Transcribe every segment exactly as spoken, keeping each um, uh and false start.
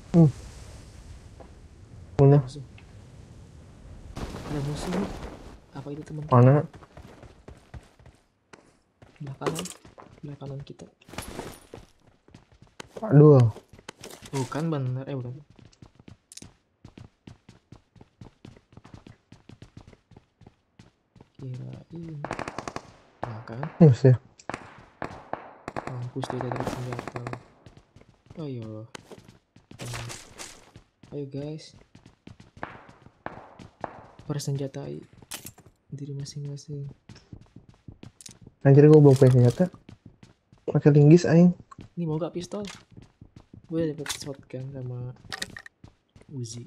Hmm, Ada mana? musuh. Ada musuh nih. Apa itu teman kita? Mana? Belah kanan. Belah kanan kita. Aduh, Bukan bener. Eh bukan. Kirain. Nah kan. yes ya. Mampus dia dapat senjata. Ayo. Hmm. Ayo guys. Bersenjatai diri masing-masing. Anjir gue belum punya senjata. Pakai linggis aing. Ini mau gak pistol? Gue dapet shotgun sama Uzi.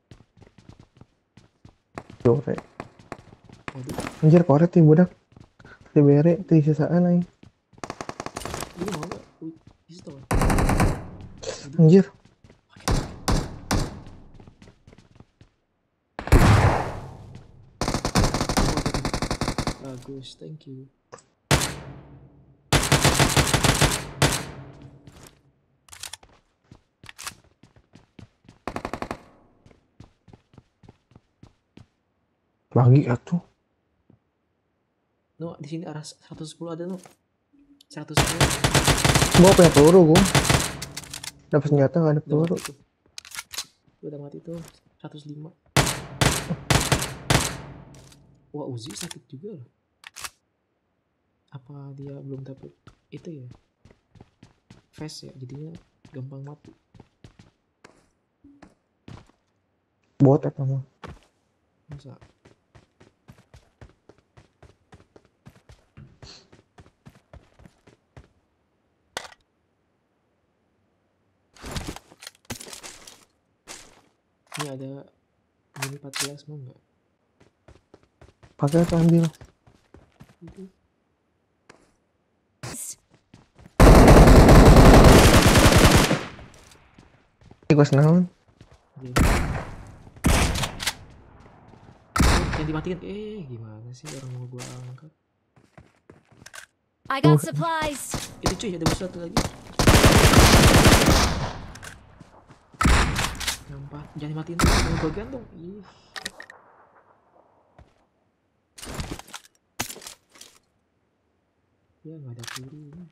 Jore. Waduh. Anjir koret nih budak. T B R ti sisaan aing. Ini mau gak? Wih, pistol. Waduh. Anjir. Pakai, pakai. Oh, bagus, thank you. Bagi atuh. No, di sini arah seratus sepuluh ada no. seratus sepuluh. Gua punya peluru gua. Dapat Gua senjata gak ada udah peluru. mati tuh. Gua udah mati tuh. seratus lima. Wah, Uzi sakit juga loh. Apa dia belum dapet itu ya? Fast ya, jadinya gampang mati. Bot apa mah? Masa? Ini ada mini empat belas mau nggak? Pakai atau ambil? Itu. Ikut naon? Jadi. Yang dimatiin. Eh, gimana sih orang mau gua angkat? I got supplies. Itu cuy, ada musuh satu lagi. Nampak, jangan dimatiin tuh, mau gua gantung. Ih. Ya nggak ada peluru.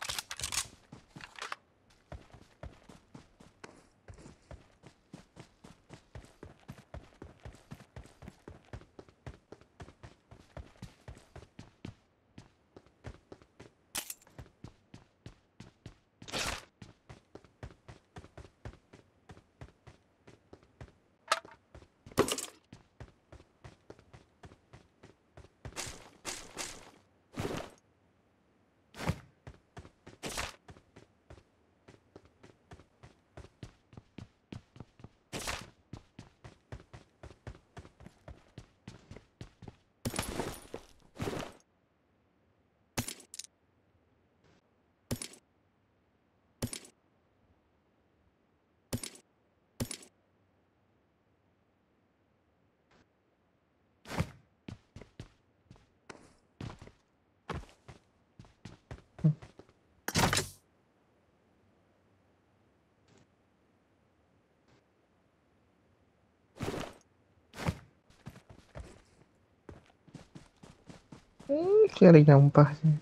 Hmm, cari nyampah sih.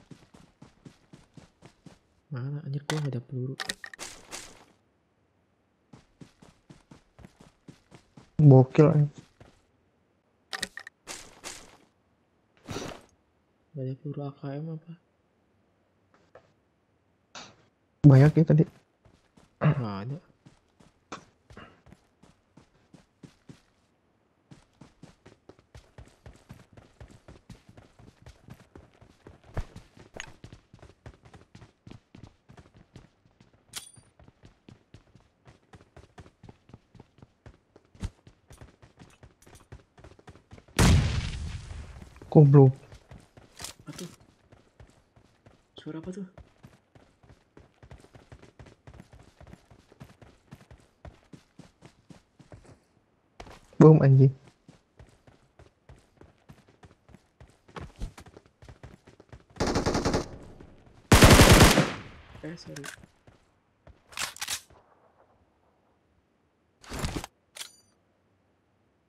Mana anjir, gua nggak ada peluru. Bokil aing. Gak ada peluru A K M apa? Banyak ya tadi. Nggak ada. Goblok. Apa tuh? Suara apa tuh? Bom anjing. Eh sorry.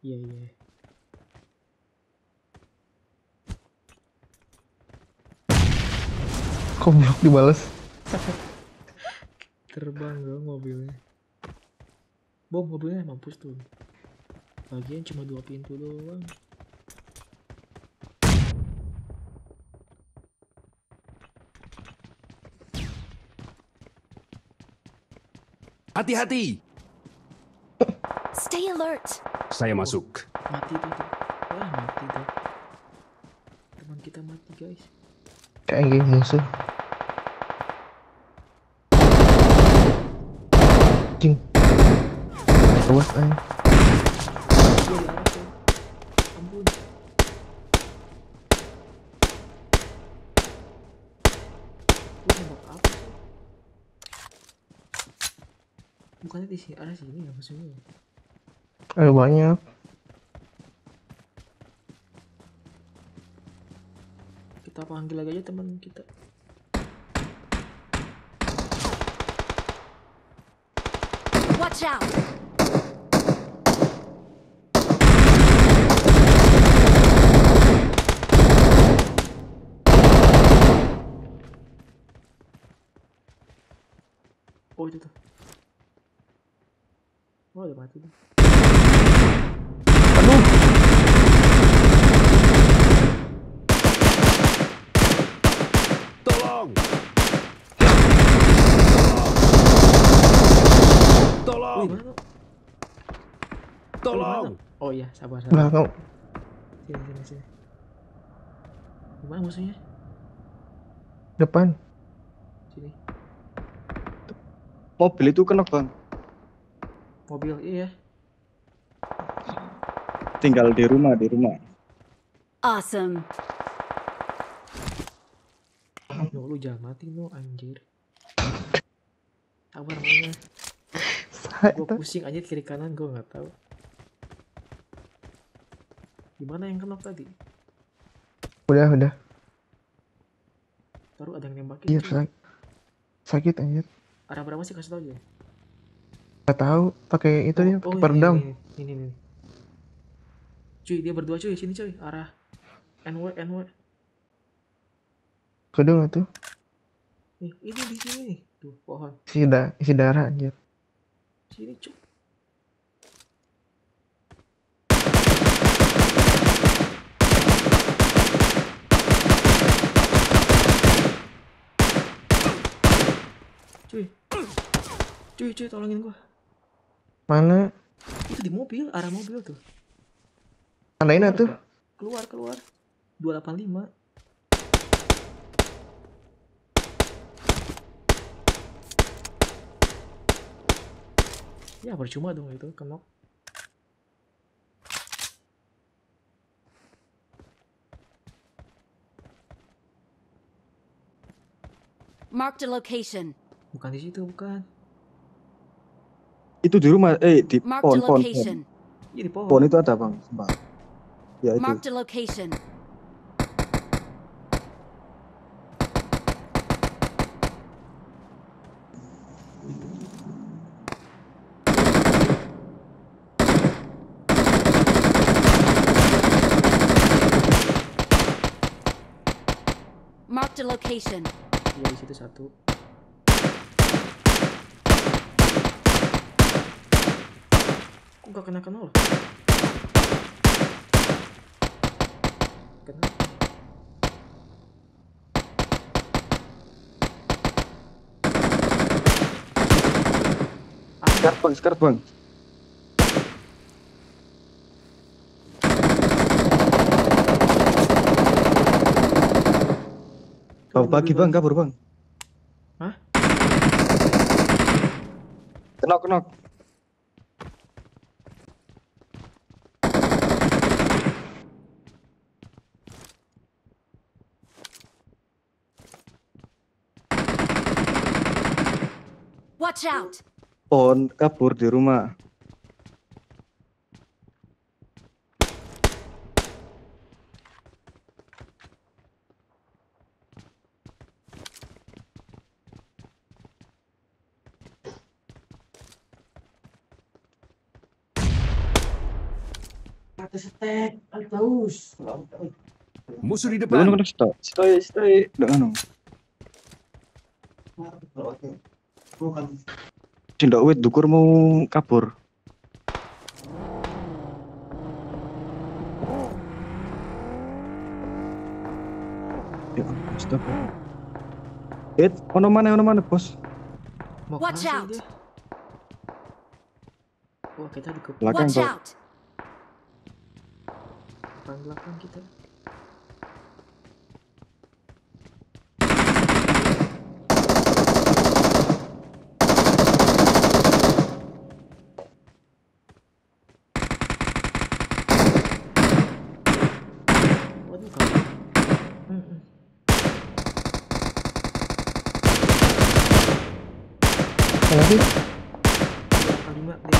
Iya iya. Kok blok dibales? Terbang dong mobilnya. Bom mobilnya mampus tuh. Bagian cuma dua pintu doang. Hati-hati. Stay alert. Saya masuk. Mati tuh tuh. Wah mati tuh. Teman kita mati guys. Kayak gini musuh. Cing. Awas aja. Gue di arah tuh. Ampun. Gue nembak apa sih? Bukannya di sini arah sini ya maksudnya. Ada banyak. Kita panggil lagi aja teman kita. Watch out. Oh itu tuh. Oh udah mati tuh. Aduh. Tolong. Wih Tolong. mana tuh? Tolong. Oh iya sabar sabar. Belakang. Sini sini sini. Gimana musuhnya? Depan. Sini. Mobil itu kena bang, Mobil iya. tinggal di rumah di rumah. Awesome. No lu jangan mati no anjir. Sabar mainnya. Gue Saya pusing aja kiri kanan gue nggak tahu. Gimana yang kena tadi? udah udah. Baru ada yang nembakin. Iya cuy. sakit. Sakit anjir. Arah berapa sih kasih tau aja. Gak tahu. Pakai itu dia. Oh, Pakai ini, peredam. Ini, ini, ini, ini. Cuy dia berdua cuy sini cuy arah N W N W. Kedua tuh. Nih ini di sini nih. Tuh pohon. Isi, da isi darah anjir. Sini cuy. Cuy. Cuy cuy tolongin gua. Mana? Itu di mobil, arah mobil tuh. Tandain tuh. Keluar keluar. dua delapan lima. Ya percuma dong itu kenok. Mark the location. Bukan di situ bukan. Itu di rumah, eh di Mark pohon the pohon. location. Iya di pohon. Pohon itu ada bang, sumpah. Ya itu. Mark the location. Mark the location. Iya di situ satu. Kok gak kena kena loh? Kena. Sekarang bang, sekarang bang. Kabur pagi bang, kabur bang. Hah? Kenok kenok. Watch out. Pohon kabur di rumah. Musuh di Doon depan. ako stop. Stay, stay. Doon ano. Cindak wit dukur mau kabur. Ya, stop. It, ono mana, ono mana, bos? Mau Watch kemana out. dia? Wah, kita dikepung Belakang Watch kok. out! belakang kita. Waduh, kamu. Hmm, hmm. Mana sih? Dua kalimat deh.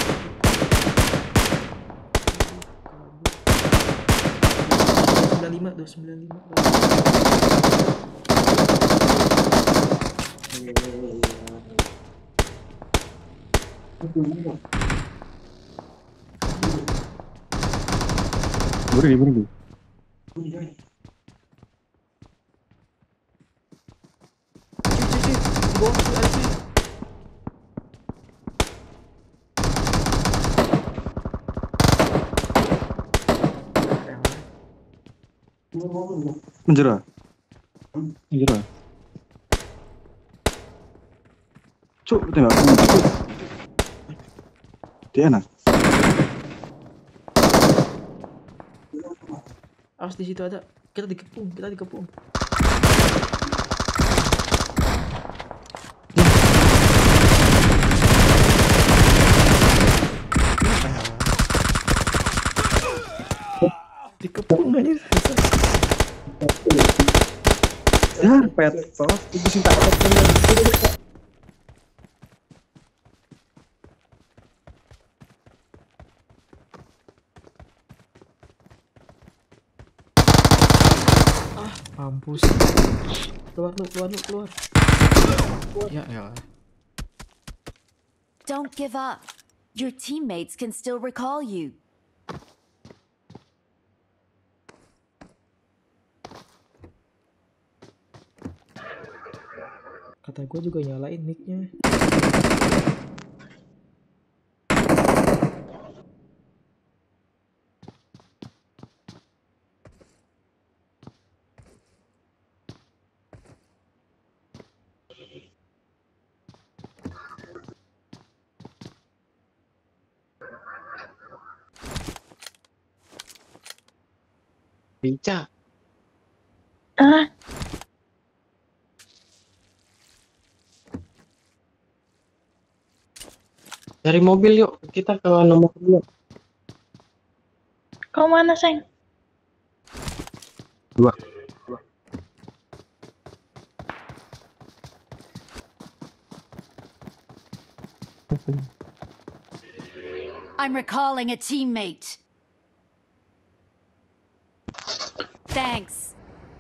Sembilan lima, dua sembilan lima. Beri, beri. Cuy, cuy, cuy. Di bawah cuy, ada cuy. Menjera. Menjera. Cuk, tengok. Cuk. Dia enak. Awas di situ ada. Kita dikepung, kita dikepung. Dikepung aja. Ya, pet. Tos, itu sing tak pet. Mampus. Keluar lu, keluar lu, keluar. Ya elah. Don't give up. Your teammates can still recall you. Kata gue juga nyalain mic-nya. Lincah. Ah, Cari mobil yuk. Kita ke nomor dua. kau mana, Seng? Dua. I'm recalling a teammate. Thanks.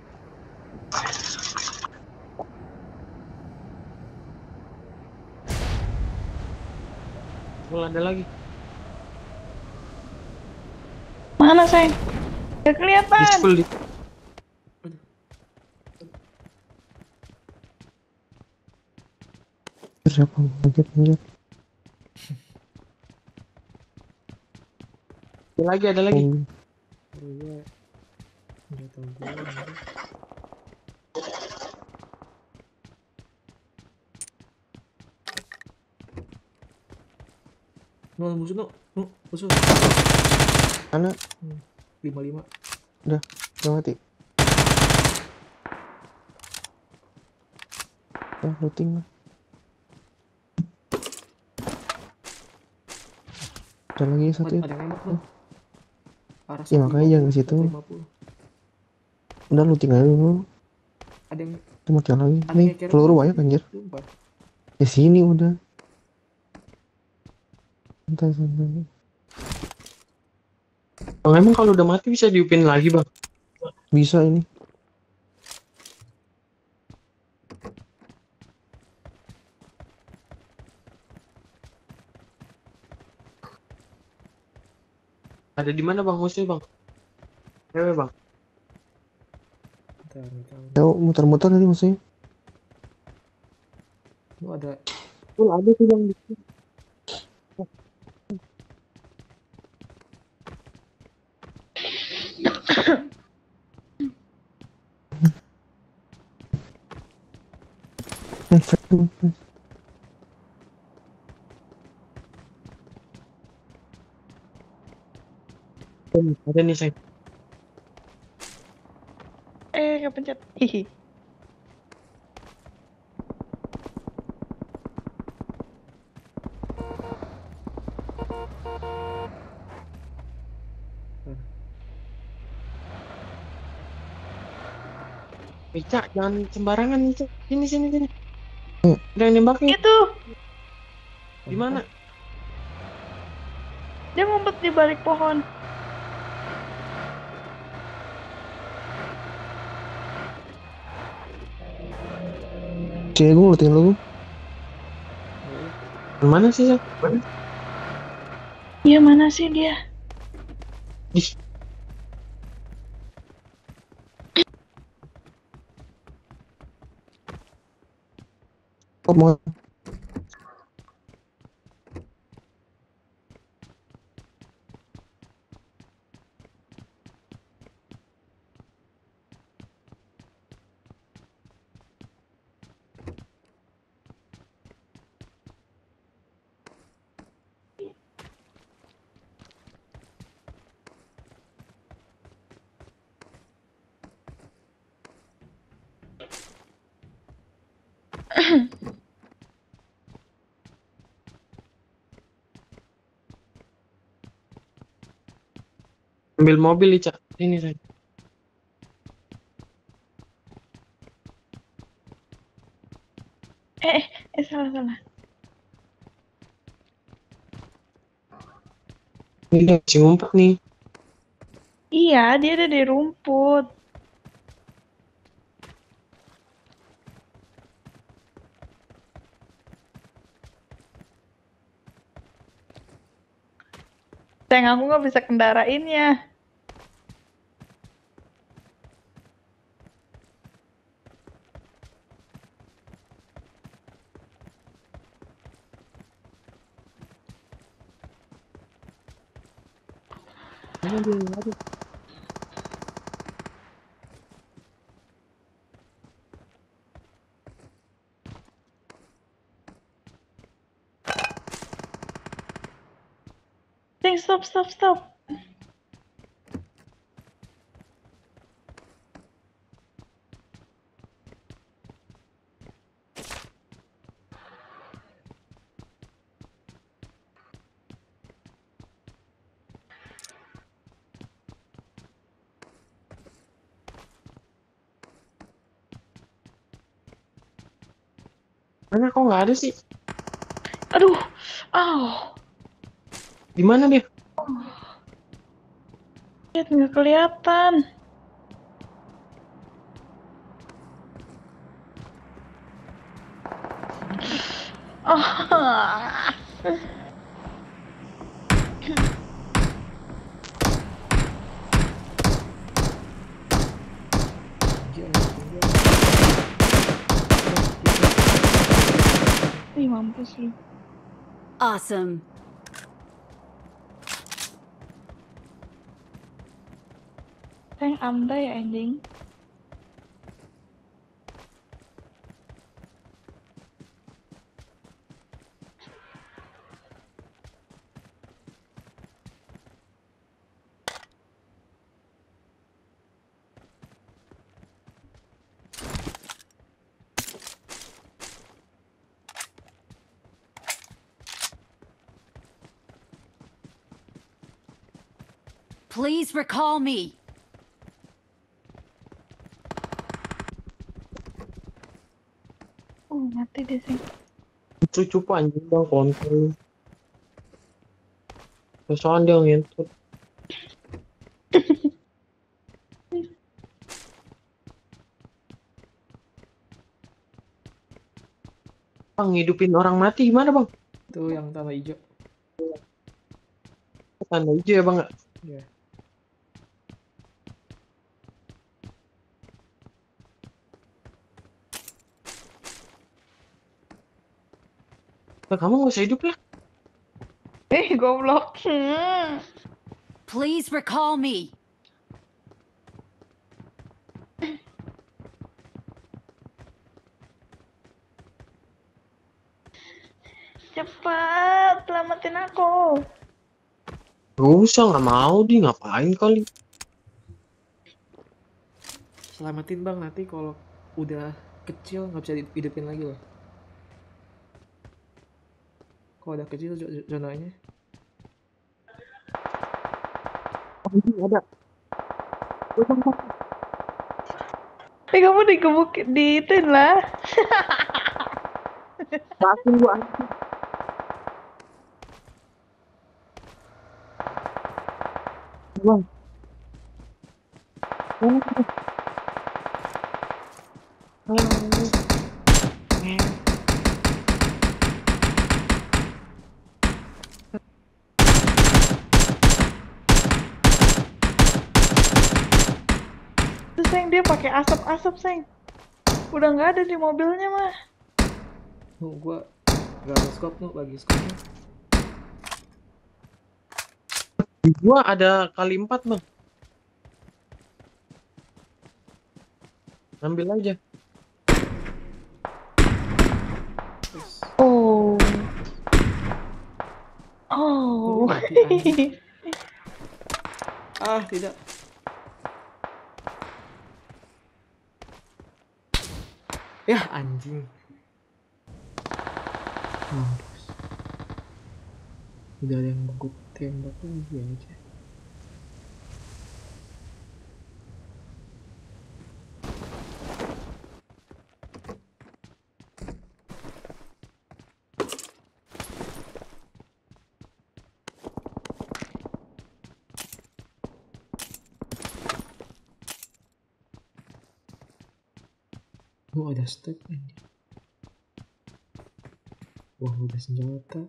Oh, ada lagi. Mana, Seng? Gak kelihatan. Peaceful di. Siapa kaget anjir? Ada lagi, ada lagi. Oh, Gue nggak tahu gue. anjir. No, musuh no, no, musuh. mana? Lima lima. Udah mati. Ah, looting lah. Ada lagi satu ya. Ada yang nembak no. Arah Ya, makanya jangan ke situ. seratus lima puluh. Udah looting aja dulu. Ada yang Cuma kill lagi. ada Nih, yang kira- peluru banyak anjir. Sumpah. Ya sini udah. Santai santai. Bang, emang kalau udah mati bisa diupin lagi, Bang? Bisa ini. Ada di mana bang musuh bang? Cewek bang. Bentar, bentar. Jauh muter-muter tadi musuhnya. Lu ada Tuh ada tuh bang. Di sini. Hmm, Ada nih saya. Eh, kepencet. Hihi. Ica, jangan sembarangan Ica. Sini sini sini. Ada yang nembakin. Itu, Di mana? dia ngumpet di balik pohon. Sini gue ngelutin lu. Di mana sih Ica? Iya, mana sih dia? Ih, Kok mau ambil mobil Ica. Sini saya. Eh, eh, eh salah salah. Ini dia masih ngumpet nih. Iya, dia ada di rumput. Sayang, aku nggak bisa kendarainnya. Mana dia? Aduh. Sayang, stop, stop, stop. Mana kok nggak ada sih? Aduh, oh, Di mana dia? lihat nggak kelihatan. Oh, ih mampus lu. Awesome. Sayang, anda ya anjing. Please recall me. Oh, mati deh sih. Cucu anjing bang kontol. Soalnya dia ngentut. Bang, ngidupin orang mati gimana bang? tuh yang tanda hijau. Tanda hijau ya bang. Ya. Nah, kamu nggak usah hidup lah. Eh, goblok. Hmm. Please recall me. Cepat, selamatin aku. Gak usah, nggak mau di ngapain kali. Selamatin bang, nanti kalau udah kecil nggak bisa hidupin lagi loh. Kalau udah kecil zo- zonanya. Oh, ini ada. Oh, bang, bang. Eh, kamu digebuk di ituin lah. Batin gua anjing. Bang. Mana sih? Ayo. Eh, Terus Seng, dia pakai asap-asap, Seng. Udah nggak ada di mobilnya mah. Nu, gua gak ada scope nu, bagi scope-nya. Di gua ada kali empat bang. Ambil aja. Terus, Oh. oh, Oh. mati anjing. Ah, tidak. Ya, anjing. Mampus. Udah ada yang gue tembak lagi aja. Oh, ada step ini. Wah, udah senjata.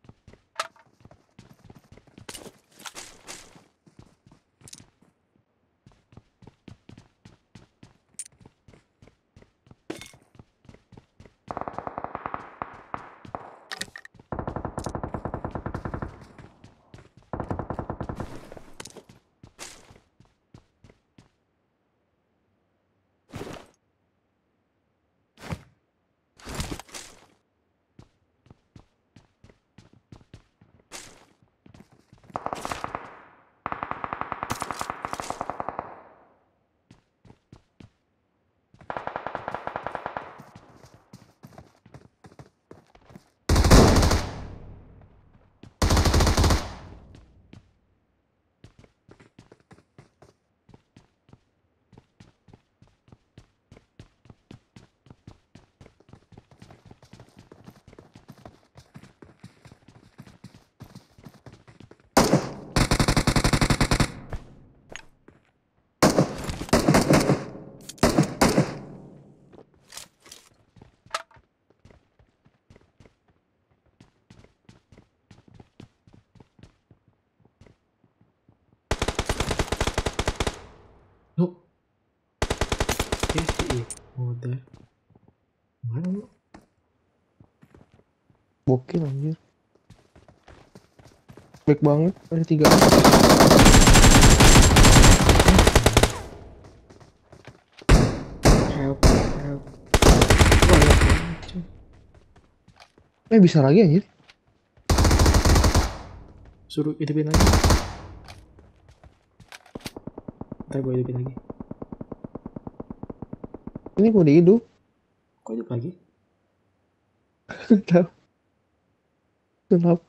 No. Yes, iya. Udah. Mana lu? Bokil anjir. Baik banget, ada tiga. Help, help. Wah, help banget, cuy. Eh bisa lagi anjir. Suruh hidupin lagi. Ntar gue hidupin lagi. Ini gue udah hidup. Kok hidup lagi? Tahu. Kenapa?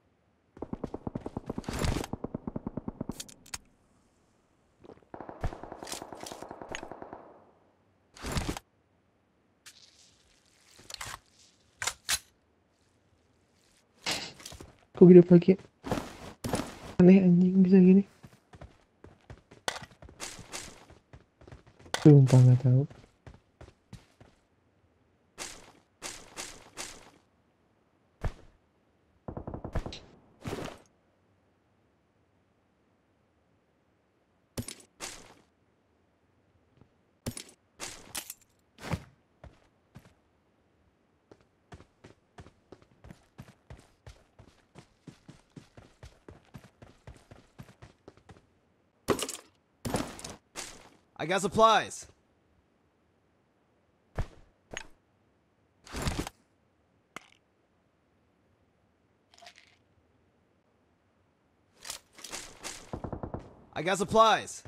Kok hidup lagi? Aneh anjing bisa gini. Sumpah nggak tahu. I got supplies. I got supplies.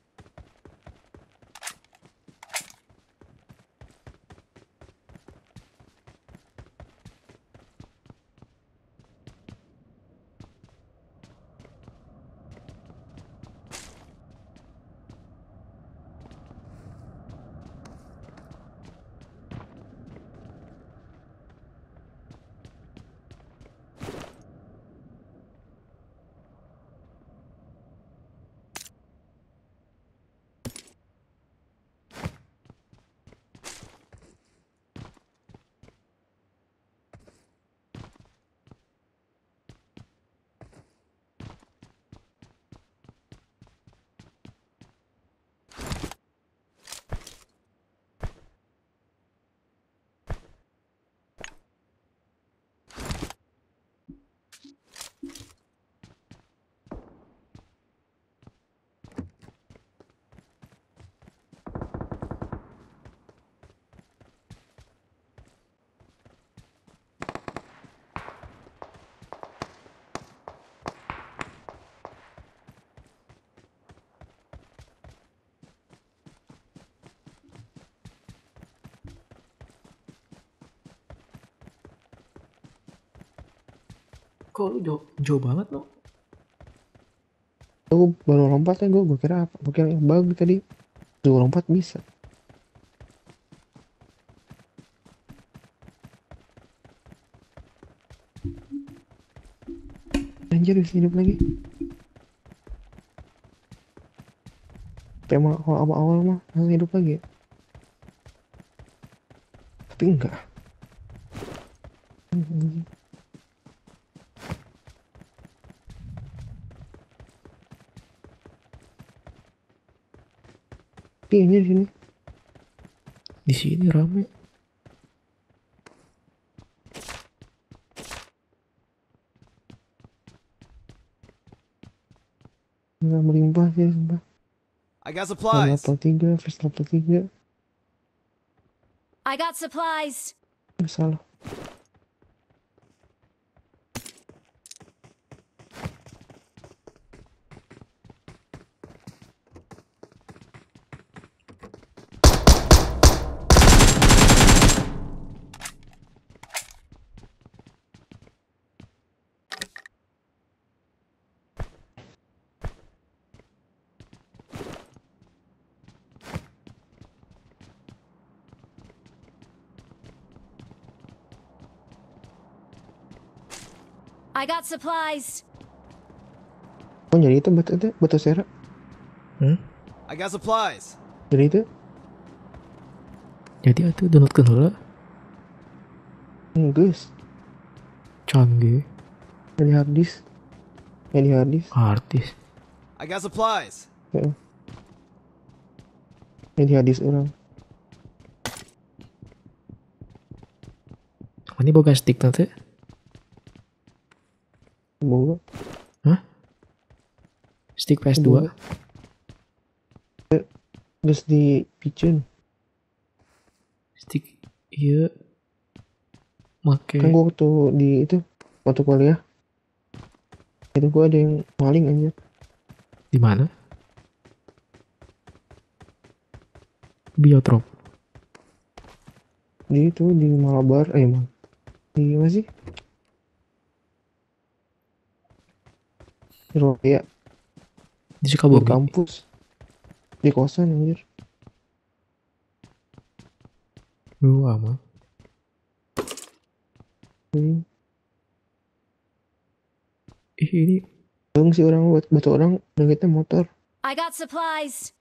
Kok lu jauh, jauh banget no? Gue baru lompat ya, gue gue kira apa? Gue kira bug tadi. Gue lompat bisa. Anjir bisa hidup lagi. Kayak mau awal-awal mah langsung hidup lagi ya. Tapi enggak. Hmm. Ini di sini. Di sini rame. Nggak melimpah sih sumpah. I got supplies. Level tiga, first level tiga. I got supplies. Salah. I got supplies. Oh jadi itu batu itu batu sera. Hmm? I got supplies. Jadi itu Jadi atuh downloadkeun heula. hmm, guys. Canggih. Dari hard disk. Ya di hard disk. Artis. I got supplies. Ya. Ya di hard disk orang. Ini boga stick nanti. Boga. Stick P S dua. Terus di picen. Stick iya. Make. Kan gua waktu di itu waktu kuliah. Itu gua ada yang maling anjir. Di mana? Biotrop. Di itu di Malabar, eh emang. Di mana sih? Di Roya, Di di Sukabumi. kampus. Di kosan anjir. Lu ama. Hmm. Ih ini Bang sih orang buat batu orang kita motor. I got supplies.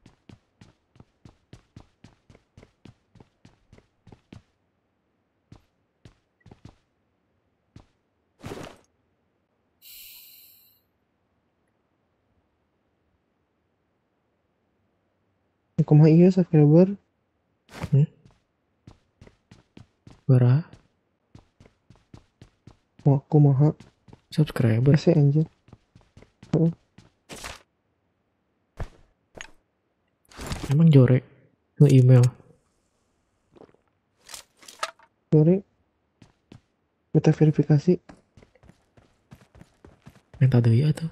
Kumaha iya subscriber? berapa? Wah, kumaha Subscriber. sih anjir. Heeh. Emang Jore nge-email. Sorry. Minta verifikasi. Minta deui atuh.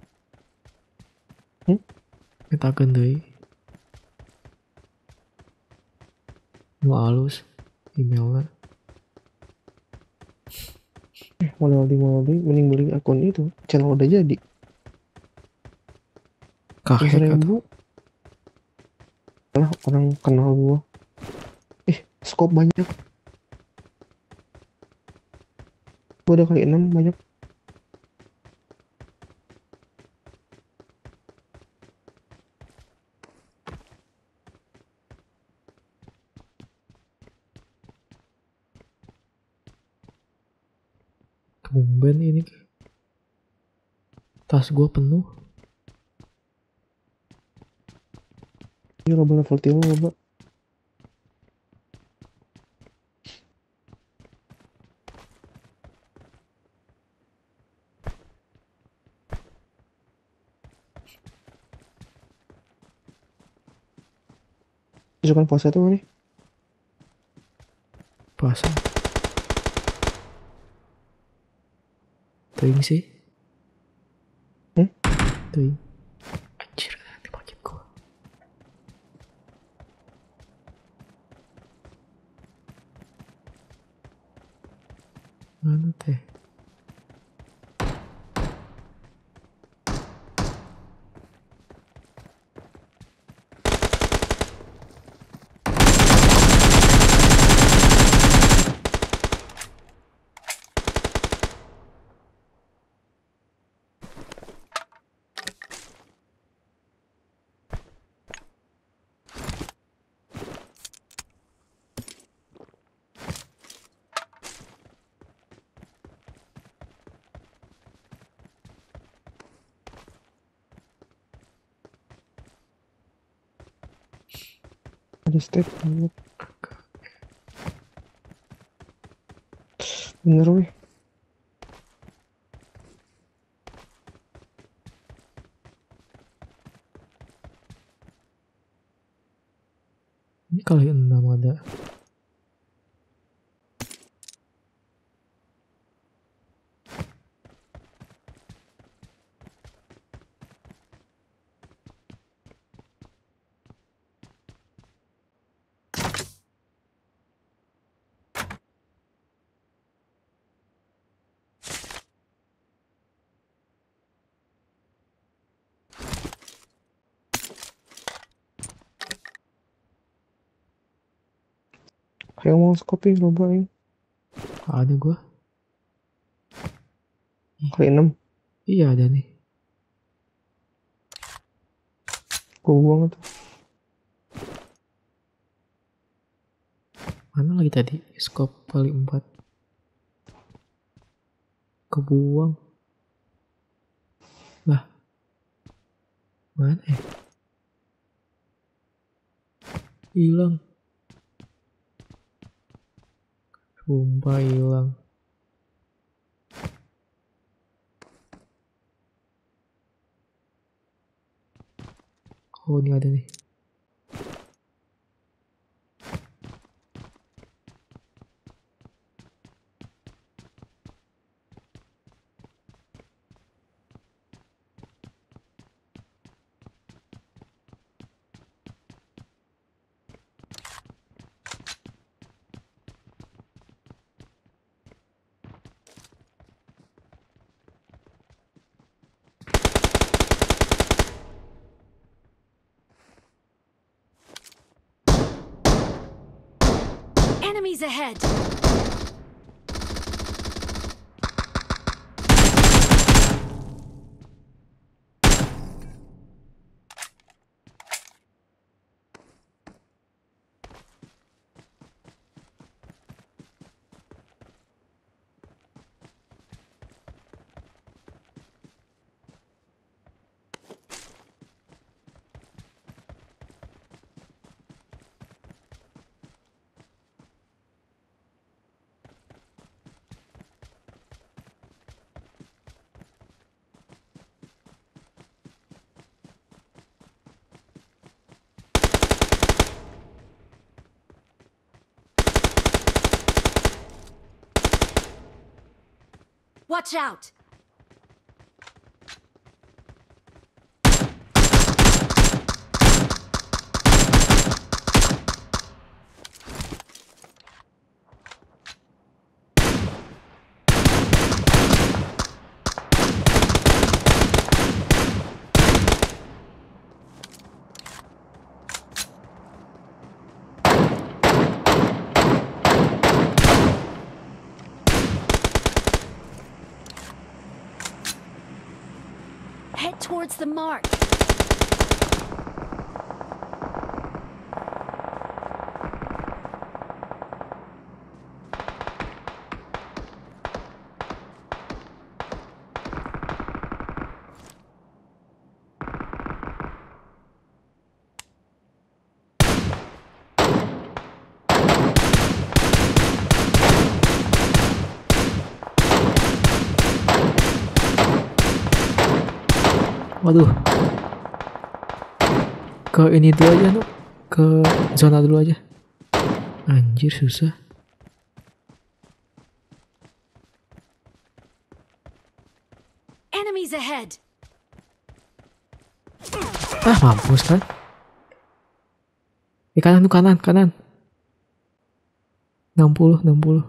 Hmm? Mintakeun deui. Nu alus emailnya. Eh, modal di modal di, mending beli akun itu. Channel udah jadi. Kahek atuh. Seribu. Lah orang kenal gua. Eh, skop banyak. Gua udah kali enam banyak. Tumben ini. Tas gua penuh. Ini loba level tiga loba. Tujukan puasa tuh nih. Pasang. Teuing sih. Hmm? Teuing. Anjir, nanti makin gua. Mana teh? Ada step banget. Bener weh. Ini kali enam ada. Kayak mau skopi loba ini. Ada gua. Kali enam. Iya ada nih. Gua buang itu. Mana lagi tadi? Skop kali empat. Kebuang. Lah. Mana ya? Hilang. Sumpah hilang. Oh ini ada nih. Enemies ahead! Watch out! Head towards the mark. Waduh. Ke ini dulu aja, Nuk. Ke zona dulu aja. Anjir, susah. Enemies ahead. Ah, mampus kan. Di kanan tuh, kanan, kanan. enam puluh, enam puluh.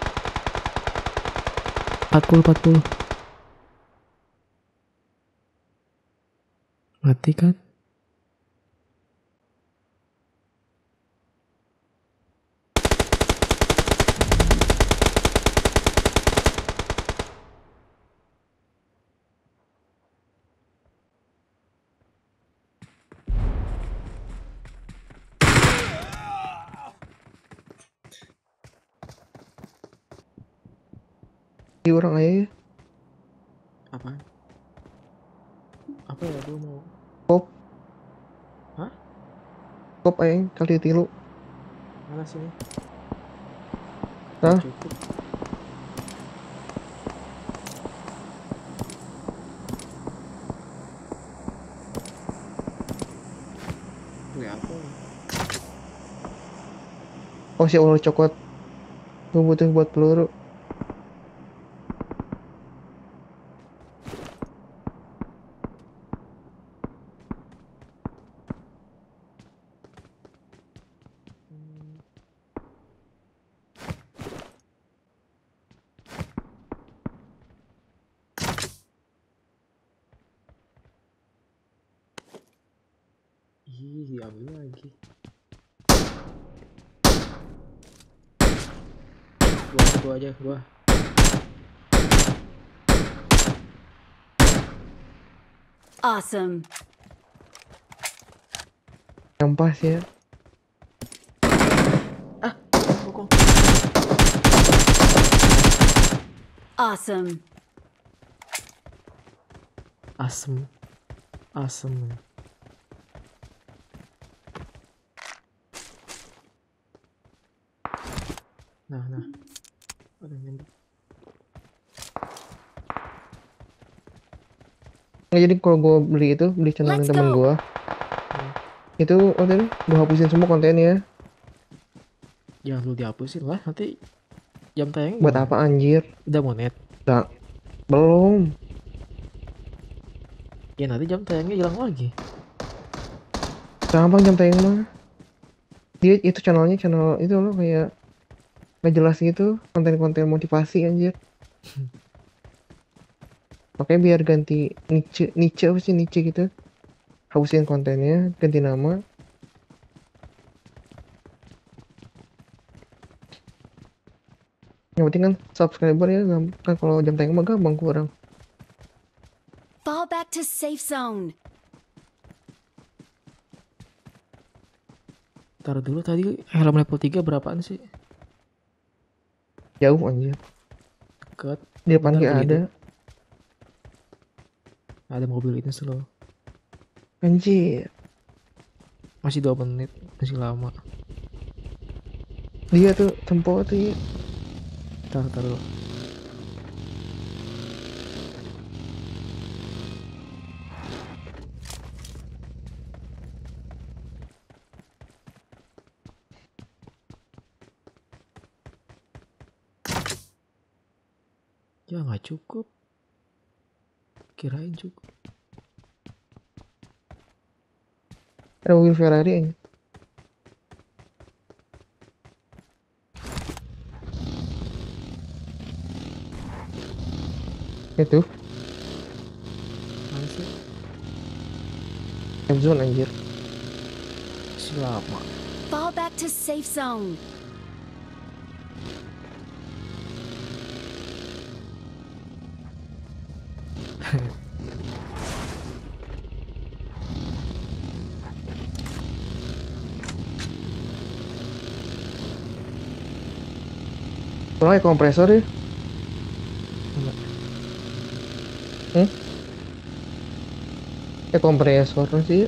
empat puluh, empat puluh. Mati kan? Di orang aja ya. Apaan? Apa ya, gue mau Kop. Hah? Kop aja kali tilu. mana sini? Hah? Cukup. Gue apa? Oh si Allah cokot. Gue butuh buat peluru. Ih, diambil lagi. Gua, gua aja, gua. Awesome. Yang pas ya. Pokok. Awesome. Asem. Asem. Nah, nah. Ada nyambut. Nah, jadi kalau gue beli itu, beli channel Let's temen go. gue, itu waktu itu gue hapusin semua kontennya. Jangan lu dihapusin lah, nanti jam tayang Buat apa anjir? udah mau net. Gak, belum. Ya nanti jam tayangnya hilang lagi. Gampang jam tayang mah. Dia itu channelnya channel itu loh kayak nggak jelas gitu, konten-konten motivasi anjir. Makanya biar ganti niche, niche apa sih niche gitu. Hapusin kontennya, ganti nama. Yang penting kan subscriber ya, gam- kan kalau jam tayang mah gampang kurang. Fall back to safe zone. Taruh dulu tadi helm level tiga berapaan sih? Jauh anjir. Deket. Di depan Bentar, kayak beli ada. dulu. Ada mobil ini slow. Anjir. Masih dua menit, masih lama. Dia tuh tempo tuh ya. Taruh, taruh. Ya nggak cukup. Kirain cukup. Ada mobil Ferrari anjir. Itu Mana sih? time zone anjir. Masih lama. Fall back to safe zone. Tolong ya kompresor ya. Hmm? Eh kompresor sih.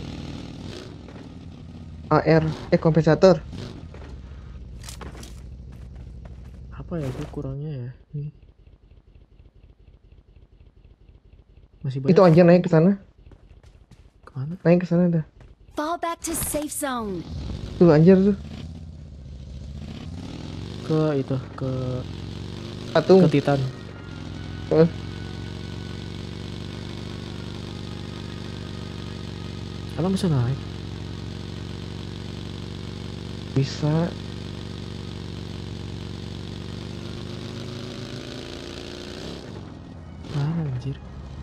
A R eh kompensator. Apa ya itu kurangnya ya? Nih. Masih banyak. Itu anjir naik ke sana. Kemana? Naik ke sana dah. Fall back to safe zone. Tuh anjir tuh. Ke itu ke Patung. ke Titan. Eh, Emang bisa naik? bisa. Mana anjir?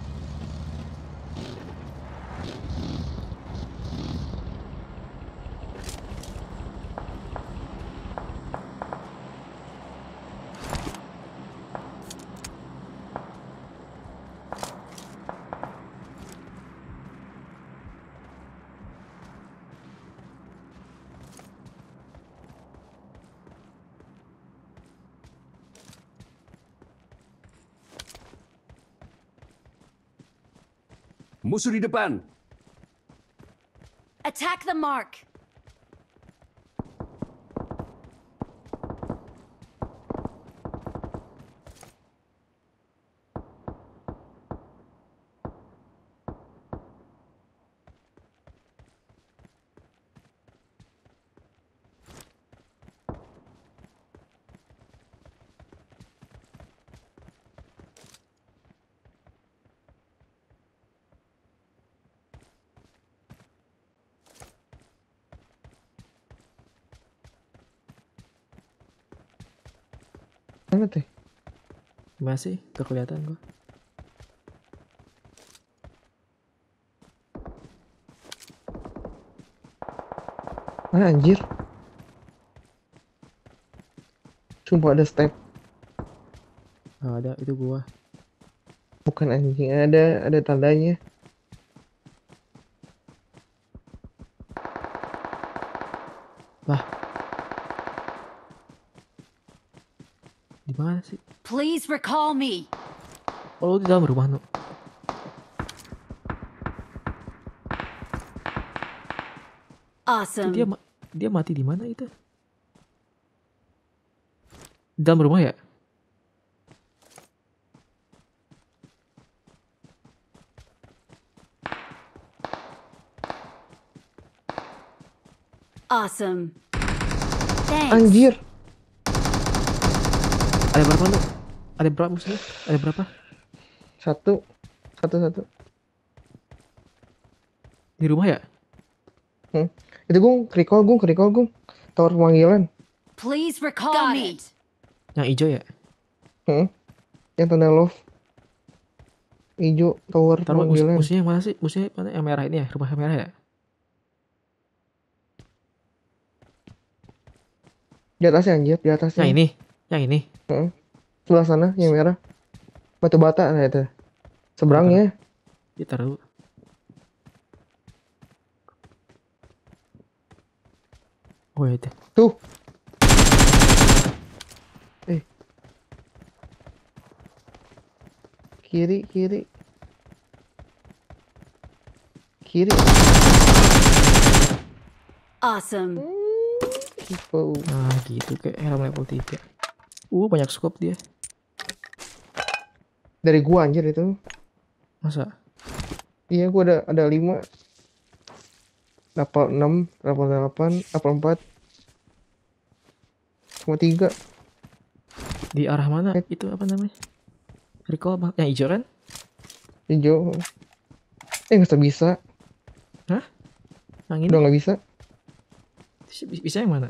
Musuh di depan. Attack the mark. Mana teh? Masih gak kelihatan gua. Mana anjir? Sumpah ada step. Nggak ada, itu gua. Bukan anjing, ada ada tandanya. Lah. Di mana sih? Please recall me. Oh, di dalam rumah, Nu. Awesome. Dia ma- dia mati di mana itu? Di dalam rumah ya? Awesome. Thanks. Anjir. Ada berapa, Nu? Ada berapa musuhnya? Ada berapa? Satu. Satu satu. Di rumah ya? Hmm. Itu gung, recall gung, recall gung. Tower pemanggilan. Please recall me. Yang hijau ya? Hmm. Yang tanda love. Ijo tower Taruh mus- pemanggilan. musuhnya yang mana sih? Musuhnya mana? Yang merah ini ya? Rumah yang merah ya? Di atasnya anjir, di atasnya. Yang ini? Yang ini? Hmm. Sebelah sana yang merah. Batu bata nah itu. Seberangnya. Dia taruh. Oh itu. Tuh. Eh. Kiri, kiri. Kiri. Awesome. Oh. Nah gitu kayak helm level tiga. Uh banyak scope dia. Dari gua anjir itu. Masa? Iya gua ada ada lima. Level enam, level delapan, level empat. Cuma tiga. Di arah mana? Itu apa namanya? Recall apa? Yang hijau kan? Hijau. Eh nggak bisa. Yang ini? Udah nggak bisa. Bisa- Bisa yang mana?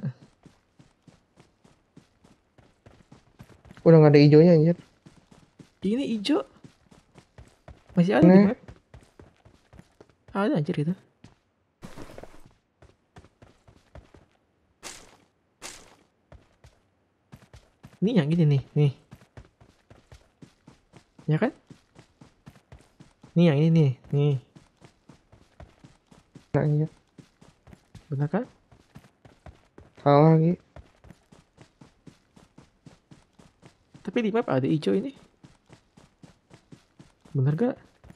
Udah nggak ada hijaunya anjir. Ini hijau. Masih ada di Aneh. map. Ada anjir itu. Ini yang ini nih, nih. Ya kan? Nih yang ini nih, nih. Nah, anjir. Benar kan? Salah lagi. Tapi di map ada hijau ini. Bener gak?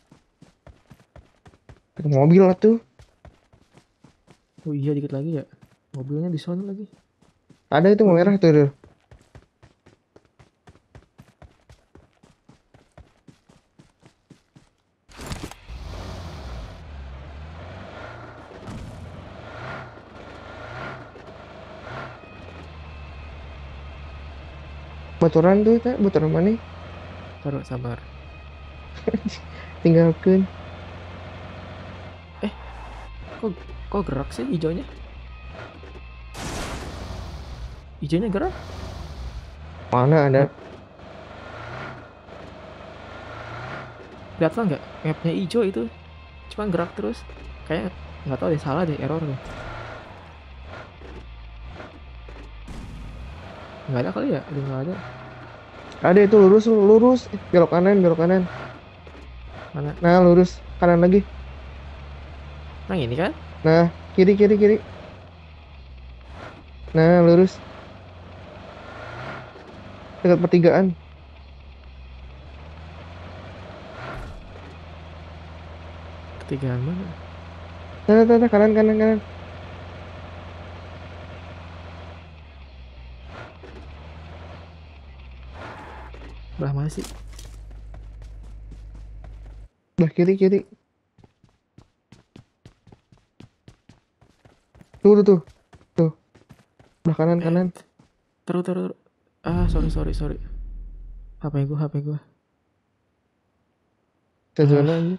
Pakai mobil lah tuh. Oh iya dikit lagi ya. Mobilnya di sana lagi. Ada itu merah tuh. Tuh. Bocoran tuh, tak? Bocoran mana? Taruh sabar. Tinggalkan. Kok kok gerak sih hijaunya? Hijaunya gerak? Mana ada? Lihat lah nggak? Mapnya hijau itu. Cuman gerak terus. Kayak nggak tahu deh, salah deh, error deh. Nggak ada kali ya? Udah nggak ada. Ada itu lurus, lurus. Eh, belok kanan, belok kanan. Mana? Nah, lurus. Kanan lagi. Nah ini kan? Nah, kiri, kiri, kiri. Nah, lurus. Dekat pertigaan. Ketigaan mana? Nah, nah, nah, kanan, kanan, kanan. Belah mana sih? Belah kiri, kiri. Tuh, tuh, tuh. Tuh. Belah kanan, kanan. Terus, terus, terus. Ah, sorry, sorry, sorry. H P gua, H P gua. Saya Ah. zona aja.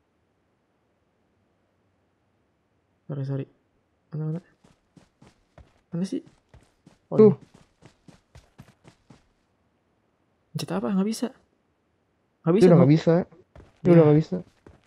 Sorry, sorry. Mana, mana? Mana sih? Oh, Tuh. ini. Mencet apa? Nggak bisa. Nggak bisa. Itu udah Bang. nggak bisa. Itu Ya. udah nggak bisa.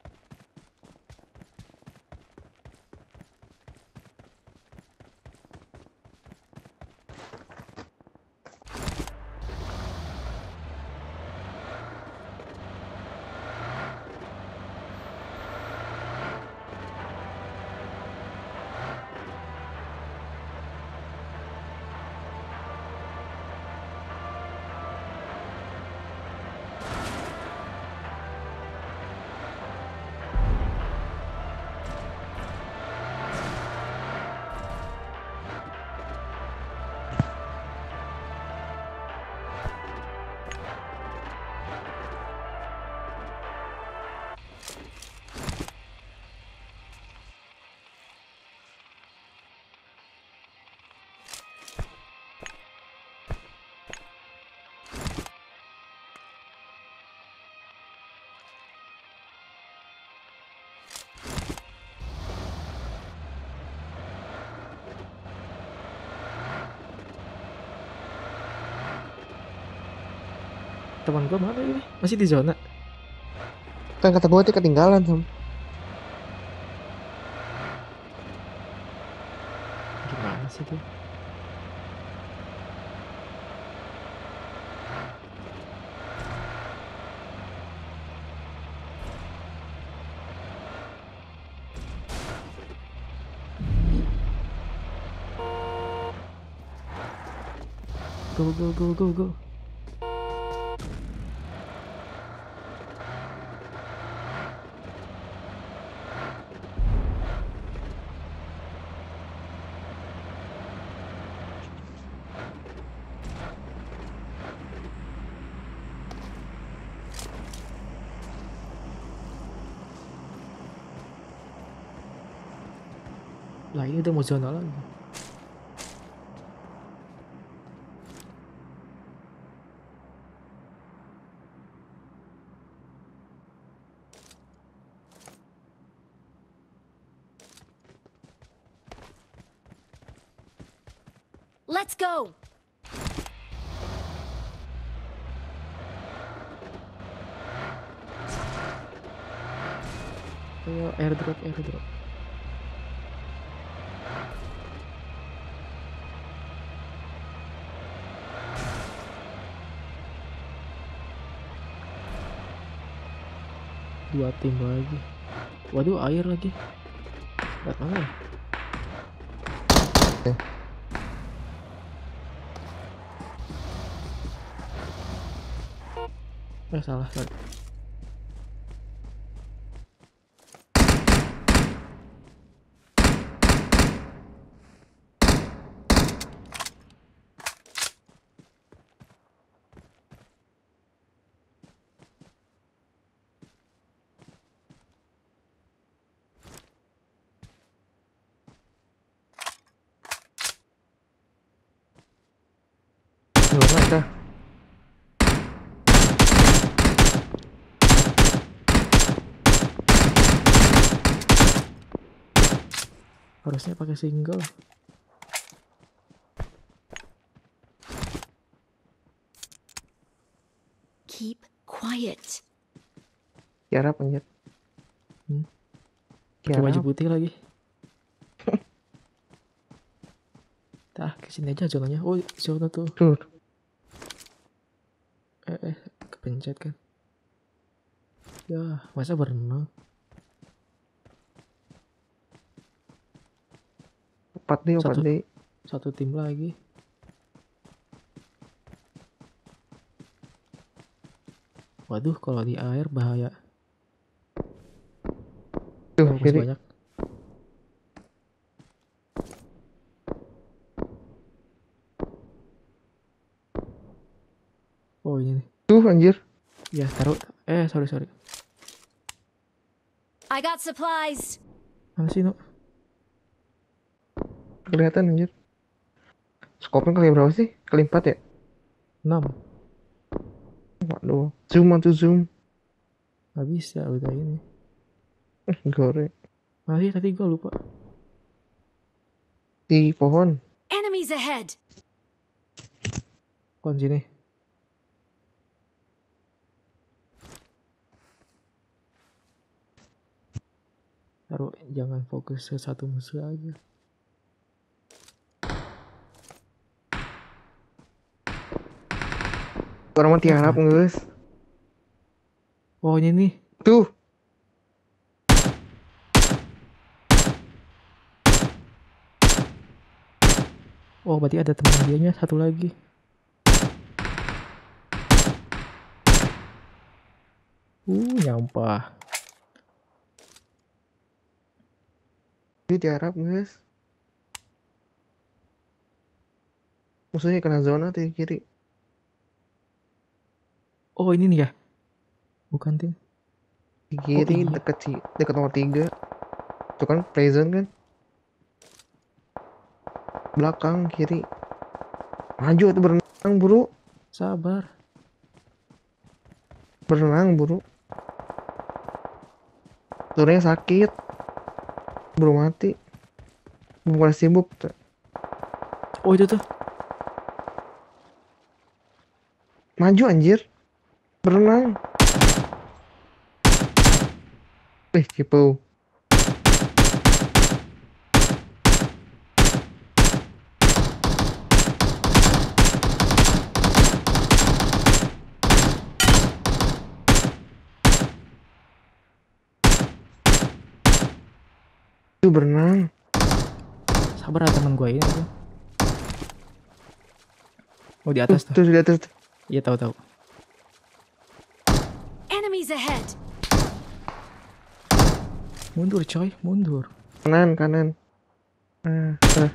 Teman gua mana ini? Masih di zona. Kan kata gue tuh ketinggalan Sam. Gimana sih tuh? Go, go, go, go, go. Lah ini udah mau zona lagi. Let's go! Ayo airdrop, airdrop. Dua tim lagi. Waduh, air lagi. Gak tahu ya. Oke. Eh salah, sorry. Belum ada. Harusnya pakai single. Keep quiet. Tiarap anjir. Hmm. Pakai baju Tiarap. putih lagi. Tah, kesini aja zonanya. Oh, zona tuh. Tuh. Eh, eh, kepencet kan. Ya, masa berenang? Empat D, empat Satu. D. Satu tim lagi. Waduh, kalau di air bahaya. Tuh, Oh, masih kiri. banyak. Oh, ini nih. Tuh anjir. Ya, taruh. Eh, sorry, sorry. I got supplies. Mana sih, no? Kelihatan anjir. Skopnya kali berapa sih? Kali empat ya? enam. Waduh. Zoom atau zoom. Gak bisa, udah ini. Eh, goreng. Masih tadi gue lupa. Di pohon. Enemies ahead. Kon sini. Taruh, jangan fokus ke satu musuh aja. Orang mah tiarap guys. Oh, ini nih. Tuh. Oh, berarti ada teman dianya satu lagi. Uh, nyampah. Dia tiarap guys. Musuhnya kena zona tuh di kiri. Oh, ini nih ya. Bukan tim. Di kiri iya. deket si deket nomor tiga. Itu kan present kan. Belakang kiri. Maju tuh berenang buru. Sabar. Berenang buru. Turunnya sakit. Buru mati. Bukan sibuk tuh. Oh, itu tuh. Maju anjir. Berenang. Wih, cipu. Itu berenang. Sabar ya teman gue ini tuh. Oh, di atas tuh. Tuh, di atas tuh. Iya, tahu tahu. Enemies ahead. Mundur, coy, mundur. Kanan, kanan. Nah, nah.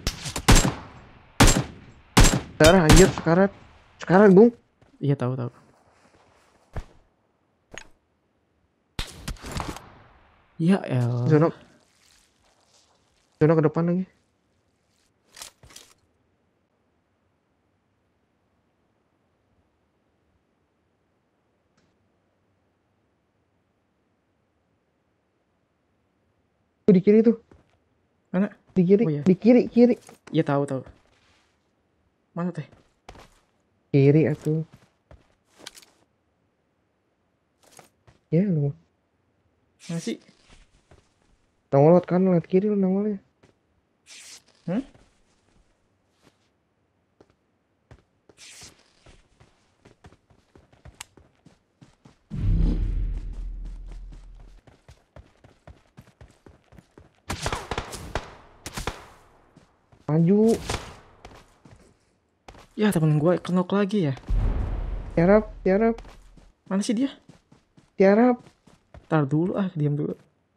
Darah anjir sekarat. Sekarat, Bung. Iya, tahu tahu. Ya el. Zona. Zona ke depan lagi. Tuh di kiri tuh. Mana? Di kiri, Oh, iya. di kiri, kiri. Iya, tahu tahu. Mana teh? Kiri atuh. Ya lu. Mana sih? Nongol lewat kanan, lewat kiri lu nongolnya. Hmm? Maju. Ya temen gue kenok lagi ya. Tiarap, tiarap, Mana sih dia? tiarap. Tar dulu ah, diam dulu.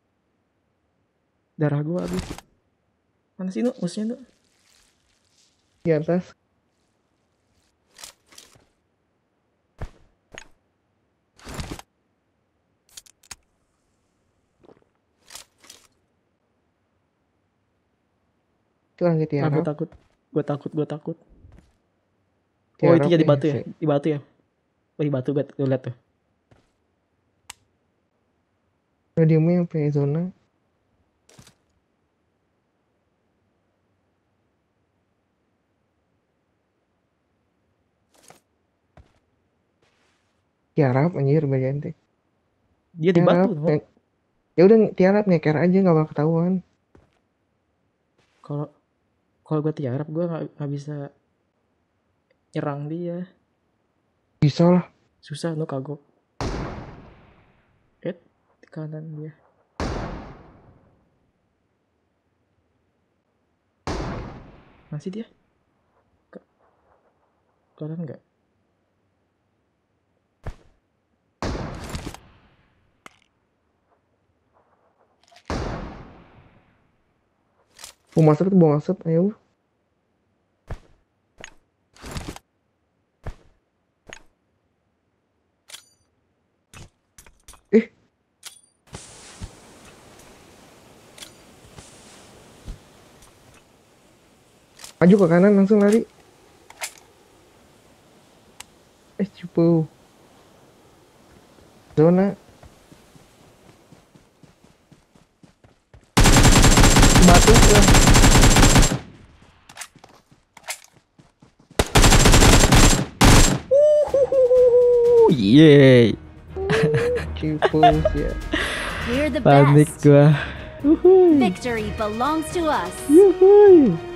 Darah gue habis. Mana sih Nu? Musuhnya Nu? Di atas. Itu lagi Ah, gue tiarap. takut. Gue takut, gue takut. Oh Tiarap itu ya di eh, batu ya? si- Di batu ya? Oh di batu gue gue liat tuh. Mediumnya yang punya zona. Tiarap anjir bagian teh. Dia di batu. Tiarap. Nu. nge- Ya udah tiarap ngeker aja nggak bakal ketahuan. Kalau kalau gue tiarap gue nggak nggak bisa nyerang dia. Bisa lah. Susah Nu kagok. Eh di kanan dia. Masih dia? Ke- Kanan nggak? Mau masuk tuh mau masuk. Ayo. Eh. Maju ke kanan langsung lari. Eh cupu. Zona. Batu ya. Yeay. Cupu ya. We're the Panik best. gua. Victory belongs to us. Yuhui.